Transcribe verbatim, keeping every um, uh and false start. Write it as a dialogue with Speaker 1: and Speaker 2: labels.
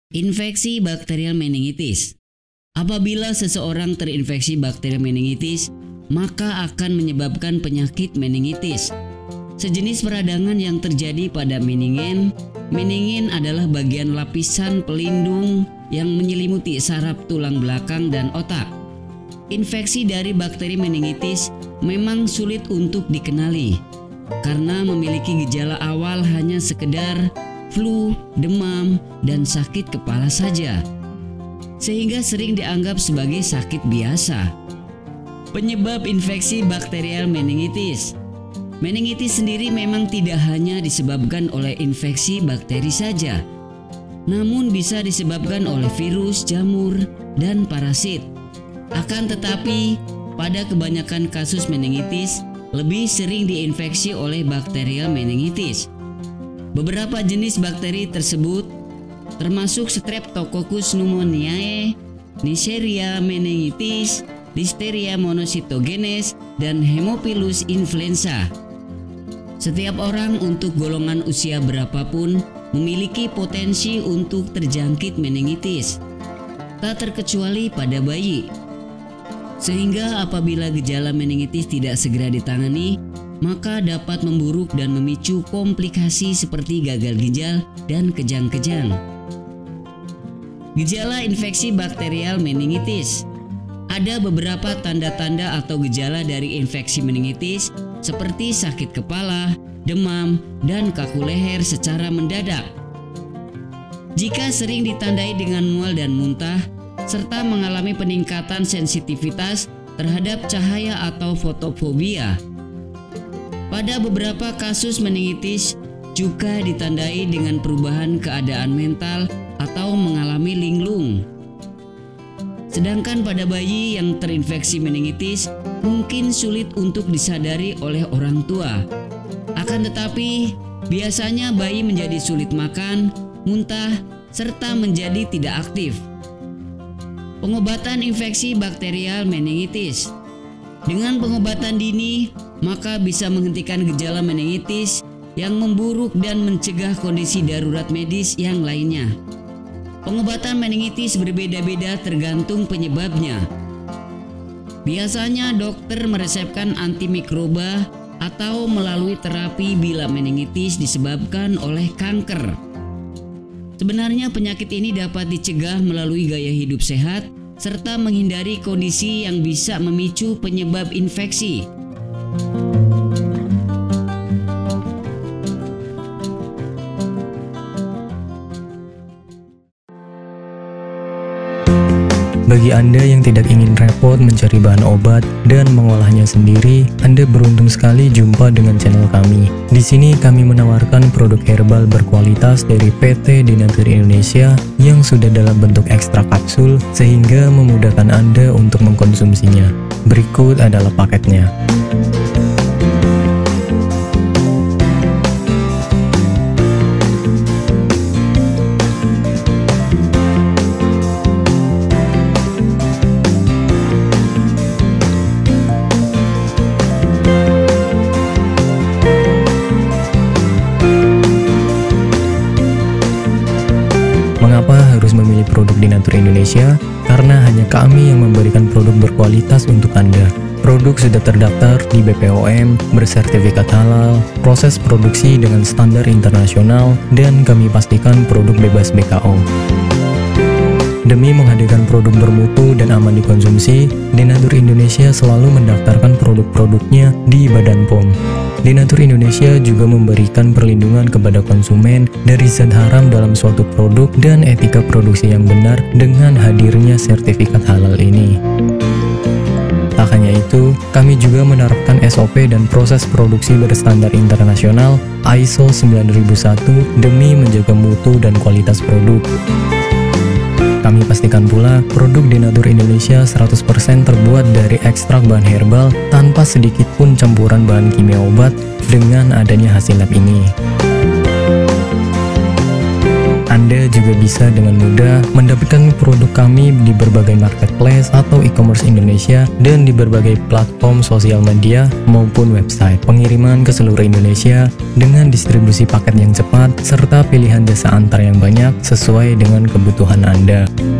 Speaker 1: Infeksi bakterial meningitis. Apabila seseorang terinfeksi bakteri meningitis, maka akan menyebabkan penyakit meningitis. Sejenis peradangan yang terjadi pada meningen. Meningen adalah bagian lapisan pelindung yang menyelimuti saraf tulang belakang dan otak. Infeksi dari bakteri meningitis memang sulit untuk dikenali karena memiliki gejala awal hanya sekedar flu, demam, dan sakit kepala saja, sehingga sering dianggap sebagai sakit biasa. Penyebab infeksi bakterial meningitis. Meningitis sendiri memang tidak hanya disebabkan oleh infeksi bakteri saja, namun bisa disebabkan oleh virus, jamur, dan parasit. Akan tetapi, pada kebanyakan kasus meningitis lebih sering diinfeksi oleh bakterial meningitis. Beberapa jenis bakteri tersebut termasuk Streptococcus pneumoniae, Neisseria meningitis, Listeria monocytogenes, dan Haemophilus influenza. Setiap orang untuk golongan usia berapapun memiliki potensi untuk terjangkit meningitis, tak terkecuali pada bayi. Sehingga apabila gejala meningitis tidak segera ditangani, maka dapat memburuk dan memicu komplikasi seperti gagal ginjal dan kejang-kejang. Gejala infeksi bakterial meningitis. Ada beberapa tanda-tanda atau gejala dari infeksi meningitis seperti sakit kepala, demam, dan kaku leher secara mendadak. Jika sering ditandai dengan mual dan muntah, serta mengalami peningkatan sensitivitas terhadap cahaya atau fotofobia. Pada beberapa kasus meningitis juga ditandai dengan perubahan keadaan mental atau mengalami linglung. Sedangkan pada bayi yang terinfeksi meningitis mungkin sulit untuk disadari oleh orang tua. Akan tetapi, biasanya bayi menjadi sulit makan, muntah, serta menjadi tidak aktif. Pengobatan infeksi bakterial meningitis. Dengan pengobatan dini, maka bisa menghentikan gejala meningitis yang memburuk dan mencegah kondisi darurat medis yang lainnya. Pengobatan meningitis berbeda-beda tergantung penyebabnya. Biasanya dokter meresepkan antimikroba atau melalui terapi bila meningitis disebabkan oleh kanker. Sebenarnya penyakit ini dapat dicegah melalui gaya hidup sehat serta menghindari kondisi yang bisa memicu penyebab infeksi.
Speaker 2: Bagi Anda yang tidak ingin repot mencari bahan obat dan mengolahnya sendiri, Anda beruntung sekali jumpa dengan channel kami. Di sini kami menawarkan produk herbal berkualitas dari P T Denatur Indonesia yang sudah dalam bentuk ekstrak kapsul sehingga memudahkan Anda untuk mengkonsumsinya. Berikut adalah paketnya. Mengapa harus memilih produk Denatur Indonesia? Karena hanya kami yang memberikan produk berkualitas untuk Anda. Produk sudah terdaftar di B P O M, bersertifikat halal, proses produksi dengan standar internasional, dan kami pastikan produk bebas B K O. Demi menghadirkan produk bermutu dan aman dikonsumsi, Denatur Indonesia selalu mendaftarkan produk-produknya di Badan P O M. Denatur Indonesia juga memberikan perlindungan kepada konsumen dari zat haram dalam suatu produk dan etika produksi yang benar dengan hadirnya sertifikat halal ini. Tak hanya itu, kami juga menerapkan S O P dan proses produksi berstandar internasional I S O sembilan ribu satu demi menjaga mutu dan kualitas produk. Kami pastikan pula produk Denatur Indonesia seratus persen terbuat dari ekstrak bahan herbal tanpa sedikit pun campuran bahan kimia obat dengan adanya hasil lab ini. Anda Anda juga bisa dengan mudah mendapatkan produk kami di berbagai marketplace atau e-commerce Indonesia dan di berbagai platform sosial media maupun website. Pengiriman ke seluruh Indonesia dengan distribusi paket yang cepat serta pilihan jasa antar yang banyak sesuai dengan kebutuhan Anda.